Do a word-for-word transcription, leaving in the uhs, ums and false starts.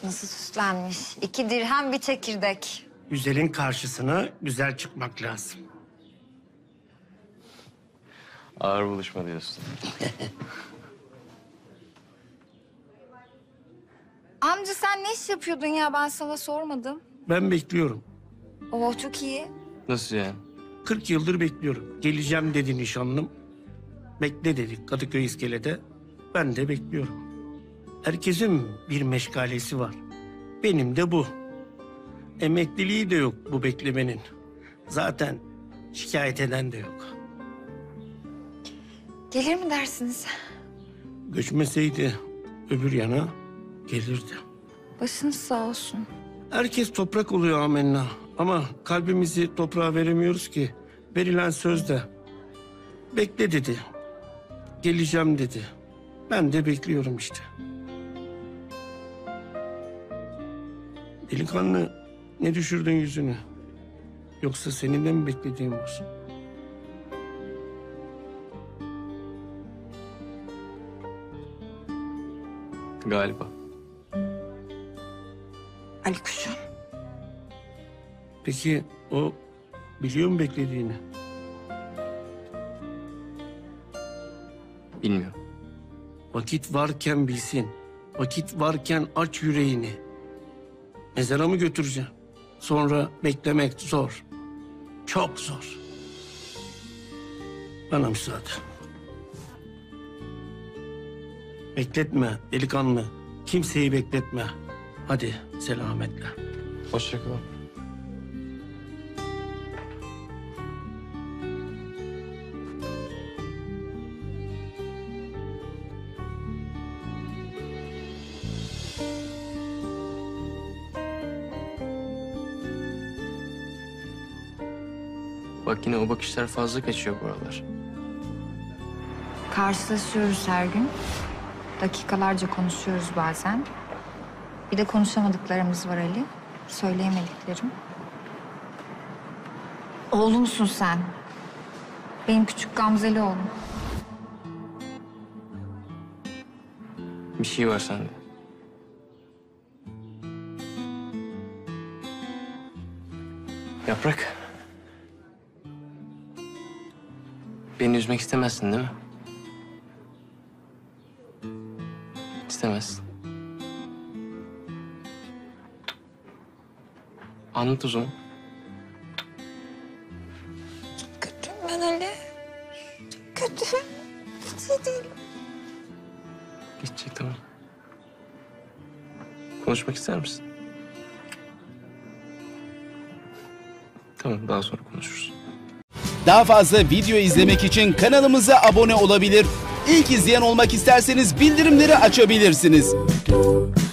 Nasıl süslenmiş? İki dirhem bir çekirdek. Güzelin karşısına güzel çıkmak lazım. Ağır buluşma diyorsun. Amca sen ne iş yapıyordun ya? Ben sana sormadım. Ben bekliyorum. Oh çok iyi. Nasıl yani? kırk yıldır bekliyorum. Geleceğim dedi nişanlım. Bekle dedik Kadıköy iskelede. Ben de bekliyorum. Herkesin bir meşgalesi var. Benim de bu. Emekliliği de yok bu beklemenin. Zaten şikayet eden de yok. Gelir mi dersiniz? Göçmeseydi öbür yana gelirdi. Başınız sağ olsun. Herkes toprak oluyor amenna. Ama kalbimizi toprağa veremiyoruz ki. Verilen sözde. Bekle dedi. Geleceğim dedi. Ben de bekliyorum işte. Delikanlı, ne düşürdün yüzünü? Yoksa senin de mi beklediğin olsun? Galiba. Ali kuşum. Peki o biliyor mu beklediğini? Bilmiyorum. Vakit varken bilsin. Vakit varken aç yüreğini. Mezara mı götüreceğim? Sonra beklemek zor. Çok zor. Bana müsaade. Bekletme delikanlı. Kimseyi bekletme. Hadi selametle. Hoşça kal. Bak yine o bakışlar fazla kaçıyor bu aralar. Karşılaşıyoruz her gün. Dakikalarca konuşuyoruz bazen. Bir de konuşamadıklarımız var Ali. Söyleyemediklerim. Oğlumsun sen. Benim küçük Gamzeli oğlum. Bir şey var sende. Yaprak. Beni üzmek istemezsin değil mi? İstemezsin. Anlat o zaman. Kötüyüm ben Ali. Kötü. Hiç iyi değilim. Geçecek tamam. Konuşmak ister misin? Tamam daha sonra konuşuruz. Daha fazla video izlemek için kanalımıza abone olabilir. İlk izleyen olmak isterseniz bildirimleri açabilirsiniz.